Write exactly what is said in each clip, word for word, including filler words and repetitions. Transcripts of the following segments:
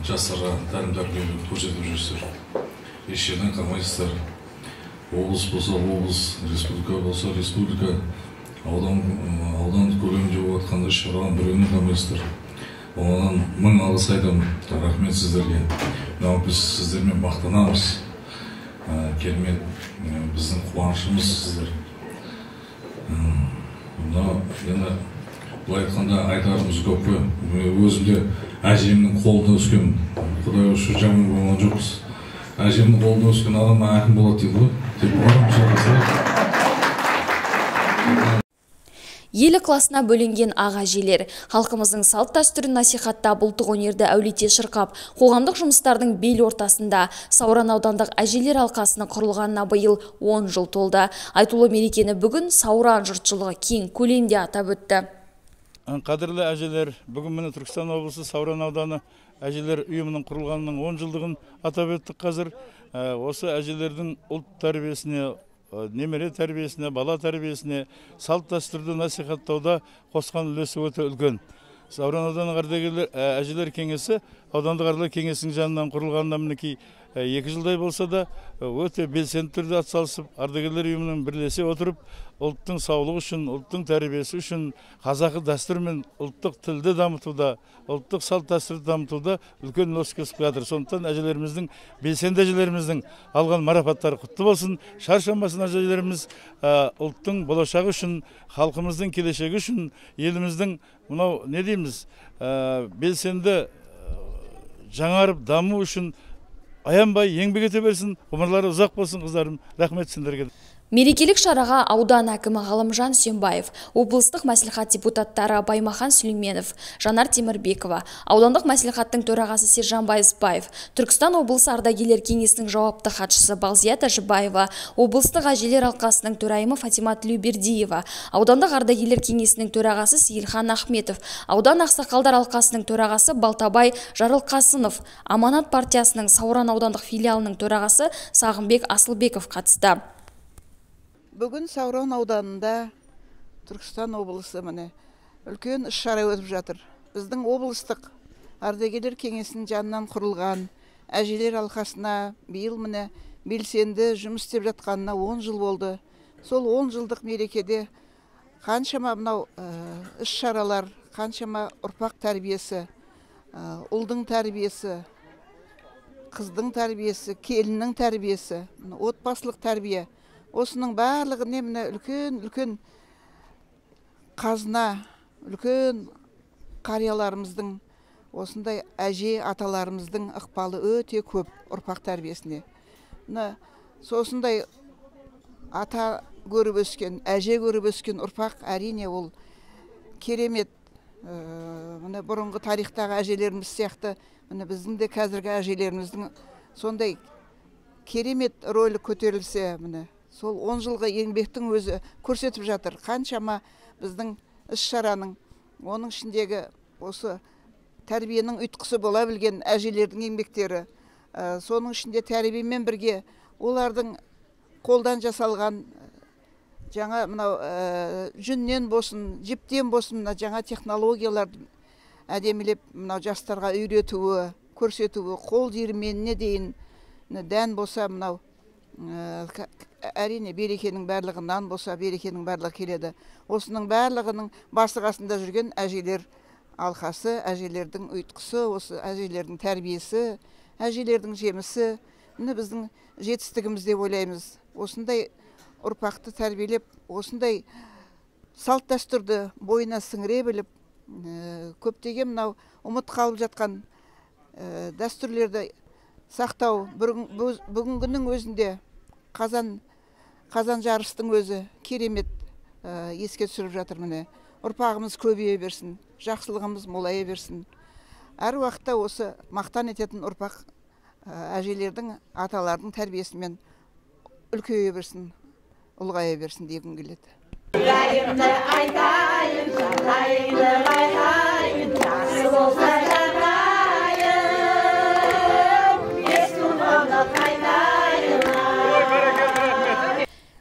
жастарға тәлім тәрбиені көрсетіп жүрсіздер. Еш жерден қалмайсыздар. Облыс болса облыс, республика болса республика, аудан аудан көлемінде болып жатқанда шаруаның біреуіне қалмайсыздар. Оған мың алғыс айтамын. Рахмет сіздерге. Мынау біз сіздермен мақтанамыз. Керемет біздің қуанышымыз сіздер. Мынау енді былай айтқанда айтарымыз көп қой. Өзімде әжемнің қолында өскен, Құдай осы жаман болған жоқпыз. Әжемнің қолында өскен адам әкім болады дейді ғой. Тек оған Ел ықыласына бөленген аға-әжелер, халқымыздың салт дәстүрін насихаттап, ұлттық өнерді әулете шырқап, қоғамдық жұмыстардың бел ортасында Сауран аудандық әжелер алқасының құрылғанына биыл он жыл толды. Айтулы мерекені бүгін Сауран жұртшылығы кең көлемде атап өтті. Қадірлі әжелер, бүгін міне Түркістан облысы Сауран ауданы әжелер ұйымының құрылғанының он жылдығын атап өттік. Қазір осы әжелердің ұлт тәрбиесіне, немере тәрбиесіне, бала тәрбиесіне, салт дәстүрді насихаттауда қосқан үлесі өте үлкен. Сауран ауданы ардагерлер әжелер кеңесі аудандық ардагерлер кеңесінің жанынан құрылғанына мінекей екі жылдай болса да өте белсенді түрде атсалысып, ардагерлер ұйымының бірлесе отырып, ұлттың саулығы үшін, ұлттың тәрбиесі үшін, қазақы дәстүр мен ұлттық тілді дамытуда, ұлттық салт дәстүрді дамытуда үлкен үлес қосып жатыр. Сондықтан әжелеріміздің, белсенді әжелеріміздің алған марапаттары құтты болсын. Шаршамасын әжелеріміз ұлттың болашағы үшін, халқымыздың келешегі үшін, еліміздің мынау не дейміз, белсенді жаңарып даму үшін аянбай еңбек ете берсін, ғұмырлары ұзақ болсын қыздарым. Рахмет сендерге. Мерекелік шараға аудан әкімі Ғалымжан Сүйенбаев, облыстық мәслихат депутаттары Баймахан Сүлейменов, Жанар Темірбекова, аудандық мәслихаттың төрағасы Сержан Байыспаев, Түркістан облысы ардагерлер кеңесінің жауапты хатшысы Балзия Тәжібаева, облыстық әжелер алқасының төрайымы Фатима Тілеубердиева, аудандық ардагерлер кеңесінің төрағасы Сейілхан Ахметов, аудан ақсақалдар алқасының төрағасы Балтабай Жарылқасынов, Аманат партиясының Сауран аудандық филиалының төрағасы Сағымбек Асылбеков қатысты. Бүгін Сауран ауданында Түркістан облысы міне үлкен іс-шара өтіп жатыр. Біздің облыстық ардагерлер кеңесінің жанынан құрылған әжелер алқасына биыл міне белсенді жұмыс істеп жатқанына он жыл болды. Сол он жылдық мерекеде қаншама мынау іс-шаралар, қаншама ұрпақ тәрбиесі, ұлдың тәрбиесі, қыздың тәрбиесі, келіннің тәрбиесі, отбасылық тәрбие. Осының барлығы неміне үлкен-үлкен қазына, үлкен қарияларымыздың, осындай әже аталарымыздың ықпалы өте көп ұрпақ тәрбиесіне. Осындай ата көріп өскен, әже көріп өскен ұрпақ әрине ол керемет. Бұрынғы тарихтағы әжелеріміз сияқты, біздің де қазіргі әжелеріміздің сондай керемет рөлі көтерілсе, сол он жылғы еңбектің өзі көрсетіп жатыр. Қаншама біздің іс-шараның, оның ішіндегі осы тәрбиенің ұйытқысы бола білген әжелердің еңбектері, соның ішінде тәрбиемен бірге олардың қолдан жасалған жаңа мынау жүннен болсын, жіптен болсын, жаңа технологияларды әдемілеп мынау жастарға үйретуі, көрсетуі, қол диірменіне дейін дән болса мынау әрине берекенің барлығы, нан болса берекенің барлығы келеді. Осының барлығының басы қасында жүрген әжелер алқасы, әжелердің ұйытқысы, осы әжелердің тәрбиесі, әжелердің жемісі, міне біздің жетістігіміз деп ойлаймыз. Осындай ұрпақты тәрбиелеп, осындай салт дәстүрді бойына сіңіре біліп, көптеген мынау ұмыт қалып жатқан дәстүрлерді сақтау. Бүгінгінің өзінде қазан қазан жарыстың өзі керемет еске түсіріп жатыр міне. Ұрпағымыз көбейе берсін, жақсылығымыз молая берсін. Әр уақытта осы мақтан ететін ұрпақ әжелердің, аталардың тәрбиесімен үлкейе берсін, ұлғая берсін дегім келеді. Жайымды айтайын, жағдайымды айтайын, жақсы болса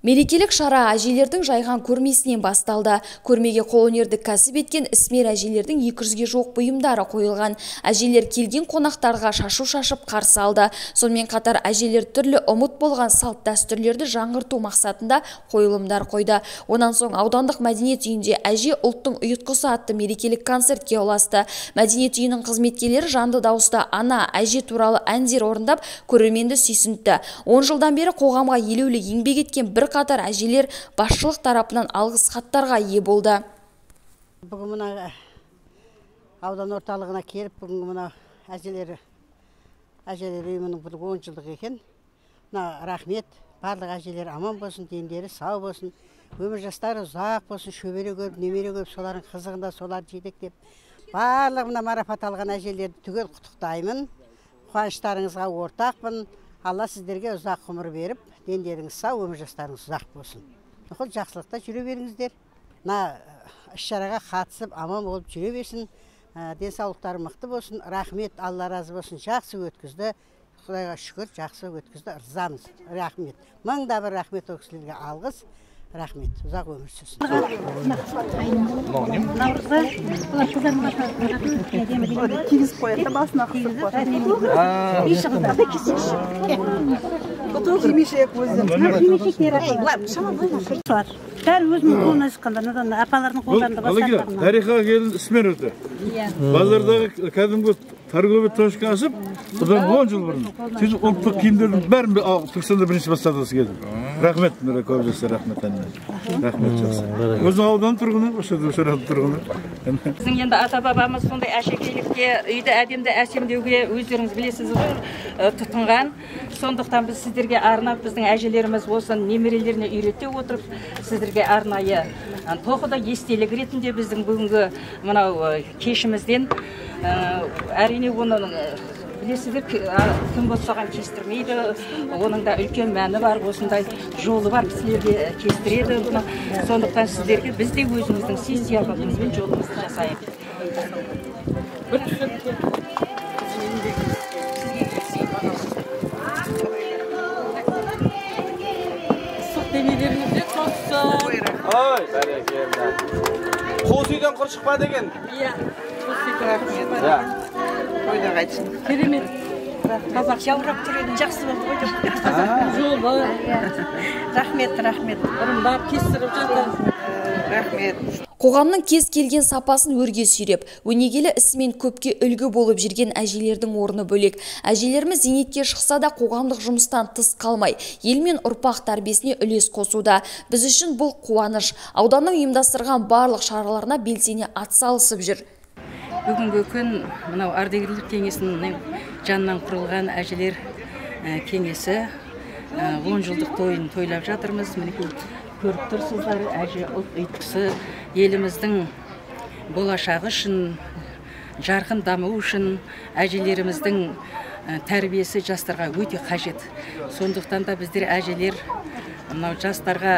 Мерекелік шара әжелердің жайған көрмесінен басталды. Көрмеге қолөнерді кәсіп еткен ісмер әжелердің екі жүзге жуық бұйымдары қойылған. Әжелер келген қонақтарға шашу шашып қарсы алды. Сонымен қатар әжелер түрлі ұмыт болған салт дәстүрлерді жаңғырту мақсатында қойылымдар қойды. Онан соң аудандық мәдениет үйінде әже ұлттың ұйытқысы атты мерекелік концертке ұласты. Мәдениет үйінің қызметкерлері жанды дауыста ана, әже туралы әндер орындап, көрерменді сүйсінтті. он жылдан бері қоғамға елеулі еңбек еткен бір қатар әжелер басшылық тарапынан алғыс хаттарға ие болды. Бүгін мына аудан орталығына келіп, бүгін мына әжелер әжелер үйінің бұл он жылдық екен. Мына рахмет, барлық әжелер аман болсын, дендері сау болсын, өмір жастары ұзақ болсын, шөбере көріп, немере көріп, солардың қызығында солар жетектеп. Барлық мына марапат алған әжелерді түгел құттықтаймын. Қуаныштарыңызға ортақпын. Алла сіздерге ұзақ ғұмыр беріп, дендеріңіз сау, өмір жастарыңыз ұзақ болсын. Құл жақсылықта жүре беріңіздер. Мына іс-шараға қатысып, аман болып жүре берсін. Денсаулықтары мықты болсын. Рахмет, Алла разы болсын. Жақсы өткізді. Құдайға шүкір, жақсы өткізді. Ырзамыз. Рахмет. Мыңда бір рахмет ол кісілерге алғыс. Рахмет. Ұзақ өмір сүрсін. Тегіз қояды, басына қысып қояды. Бәрі өзінің қолына шыққандар, апалардың қолдарында бастақтарына. Тарихқа келін ісмер өті. Базардағы кәдімгі торговый точка ашып, бұдан он жыл бұрын. Сөйтіп ұлттық киімдердің бәрін Түркістанда бірінші бастадыңыз келді. Рахмет, Нұра көбісі, рахмет әніне. Рахмет жақсы. Өзің аудан тұрғыны, өшірді тұрғыны. Біздің енді ата-бабамыз сондай әшекейлікке, үйді әдемді әсемдеуге өздеріңіз білесіз ғой, тұтынған. Сондықтан біз сіздерге арнап, біздің әжелеріміз болсын, немерелеріне үйрете отырып, сіздерге арнайы тоқыда естелік ретінде біздің бүгінгі мынау кешімізден әрине оны білесіздер, кім болсаған кестірмейді, оның да үлкен мәні бар, осындай жолы бар кісілерге кестіреді. Сондықтан сіздерге біз де өзіміздің сый-сияпатымызбен жолымызды жасайық. Сұқ денелеріңізде тоқсын. Ой, бәрекелді. Қос үйден құр шықпа деген. Иә, қос үйден құр шықпа деген. Ойда қайтсын. Керемет. Қазақ жаурап түретін жақсы болды ғой деп. Жолы. Рахмет, рахмет. Ұрымдап, кестіріп жатыр. Рахмет. Қоғамның кез келген сапасын өрге сүйреп, өнегелі ісімен көпке үлгі болып жүрген әжелердің орны бөлек. Әжелеріміз зейнетке шықса да қоғамдық жұмыстан тыс қалмай, ел мен ұрпақ тәрбиесіне үлес қосуда. Біз үшін бұл қуаныш. Ауданның ұйымдастырған барлық шараларына белсене атсалысып жүр. Бүгінгі күн мынау ардагерлер кеңесінің жанынан құрылған әжелер кеңесі он жылдық тойын тойлап жатырмыз. Мінекей көріп тұрсыздар, әже ұлт ұйытқысы еліміздің болашағы үшін, жарқын даму үшін әжелеріміздің тәрбиесі жастарға өте қажет. Сондықтан да біздер әжелер мынау жастарға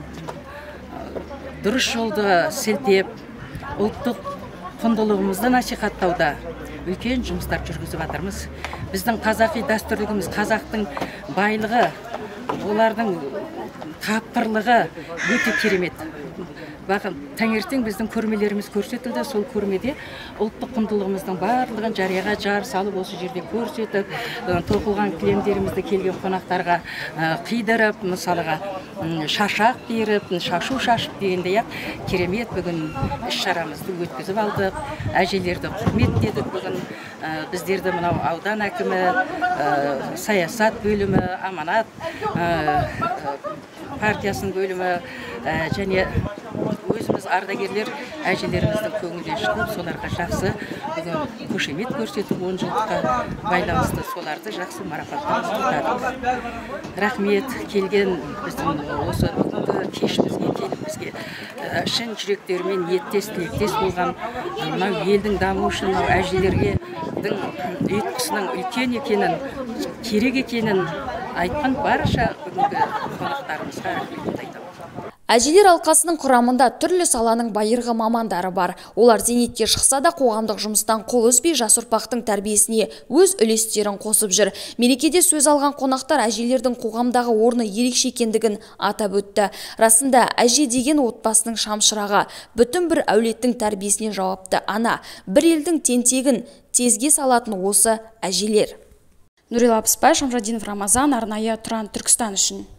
дұрыс жолды сілтеп, ұлттық құндылығымызды насихаттауда үлкен жұмыстар жүргізіп жатырмыз. Біздің қазақи дәстүрлігіміз, қазақтың байлығы, олардың тапқырлығы өте керемет. Bakın таңертең біздің көрмелеріміз көрсетілді. Сол көрмеде ұлттық құндылығымыздың барлығын жарияға жар салып осы жерде көрсетіп, тоқылған кілемдерімізді келген қонақтарға қидырып, мысалға шашақ беріп, шашу шашып дегендей ақ керемет бүгін іс-шарамызды өткізіп алдық. Әжелерді құрметтедік бүгін. Біздерді мынау аудан әкімі, саясат бөлімі, аманат партиясының бөлімі және өзіміз ардагерлер әжелеріміздің көңілден шығып, соларға жақсы қошемет көрсетіп, он жылдыққа байланысты соларды жақсы марапаттадық. Рахмет келген біздің осы бүгінгі кешімізге келіп бізге шын жүректерімен ниеттес, тілектес болған мынау елдің дамуы үшін мынау әжелерге ұйытқысының үлкен екенін, керек екенін айтқан барша бүгінгі қонақтарымызға рахмет айтамын. Әжелер алқасының құрамында түрлі саланың байырғы мамандары бар. Олар зейнетке шықса да қоғамдық жұмыстан қол үзбей жас ұрпақтың тәрбиесіне өз үлестерін қосып жүр. Мерекеде сөз алған қонақтар әжелердің қоғамдағы орны ерекше екендігін атап өтті. Расында әже деген отбасының шамшырағы, бүтін бір әулеттің тәрбиесіне жауапты ана, бір елдің тентегін тезге салатын осы әжелер. Нұрила Абыспай, Шамжадинов Рамазан, арнайы Тұран Түркістан үшін.